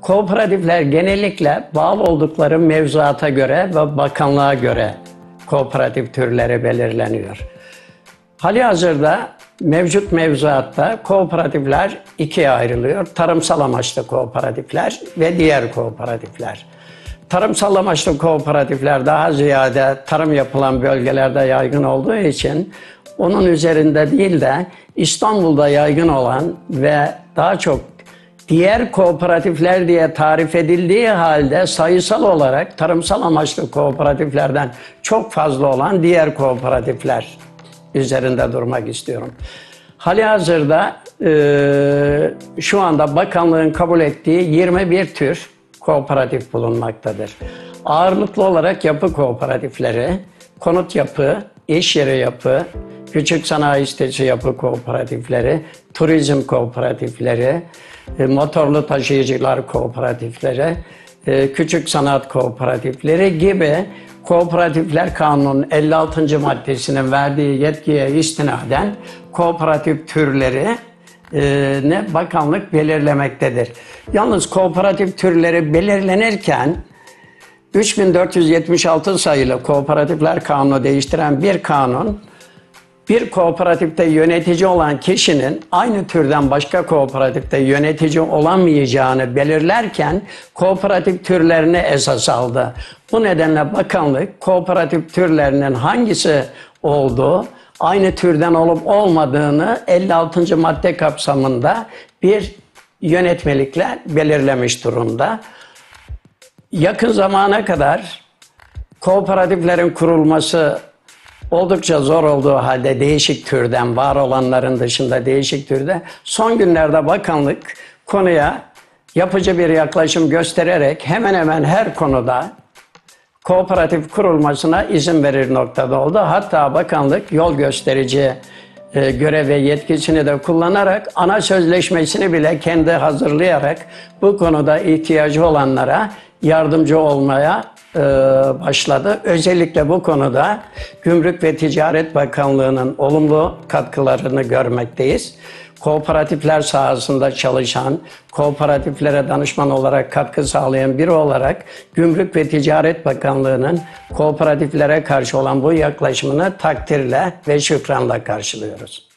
Kooperatifler genellikle bağlı oldukları mevzuata göre ve bakanlığa göre kooperatif türleri belirleniyor. Halihazırda mevcut mevzuatta kooperatifler ikiye ayrılıyor. Tarımsal amaçlı kooperatifler ve diğer kooperatifler. Tarımsal amaçlı kooperatifler daha ziyade tarım yapılan bölgelerde yaygın olduğu için onun üzerinde değil de İstanbul'da yaygın olan ve daha çok diğer kooperatifler diye tarif edildiği halde sayısal olarak tarımsal amaçlı kooperatiflerden çok fazla olan diğer kooperatifler üzerinde durmak istiyorum. Halihazırda şu anda bakanlığın kabul ettiği 21 tür kooperatif bulunmaktadır. Ağırlıklı olarak yapı kooperatifleri, konut yapı, iş yeri yapı, küçük sanayi sitesi yapı kooperatifleri, turizm kooperatifleri, motorlu taşıyıcılar kooperatifleri, küçük sanat kooperatifleri gibi Kooperatifler Kanunu'nun 56. maddesinin verdiği yetkiye istinaden kooperatif türleri ne bakanlık belirlemektedir. Yalnız kooperatif türleri belirlenirken 3476 sayılı Kooperatifler Kanunu değiştiren bir kanun, bir kooperatifte yönetici olan kişinin aynı türden başka kooperatifte yönetici olamayacağını belirlerken kooperatif türlerini esas aldı. Bu nedenle bakanlık kooperatif türlerinin hangisi olduğu, aynı türden olup olmadığını 56. madde kapsamında bir yönetmelikle belirlemiş durumda. Yakın zamana kadar kooperatiflerin kurulması oldukça zor olduğu halde değişik türden, var olanların dışında değişik türde, son günlerde bakanlık konuya yapıcı bir yaklaşım göstererek hemen hemen her konuda kooperatif kurulmasına izin verir noktada oldu. Hatta bakanlık yol gösterici görev ve yetkisini de kullanarak ana sözleşmesini bile kendi hazırlayarak bu konuda ihtiyacı olanlara yardımcı olmaya başladı. Özellikle bu konuda Gümrük ve Ticaret Bakanlığı'nın olumlu katkılarını görmekteyiz. Kooperatifler sahasında çalışan, kooperatiflere danışman olarak katkı sağlayan biri olarak Gümrük ve Ticaret Bakanlığı'nın kooperatiflere karşı olan bu yaklaşımını takdirle ve şükranla karşılıyoruz.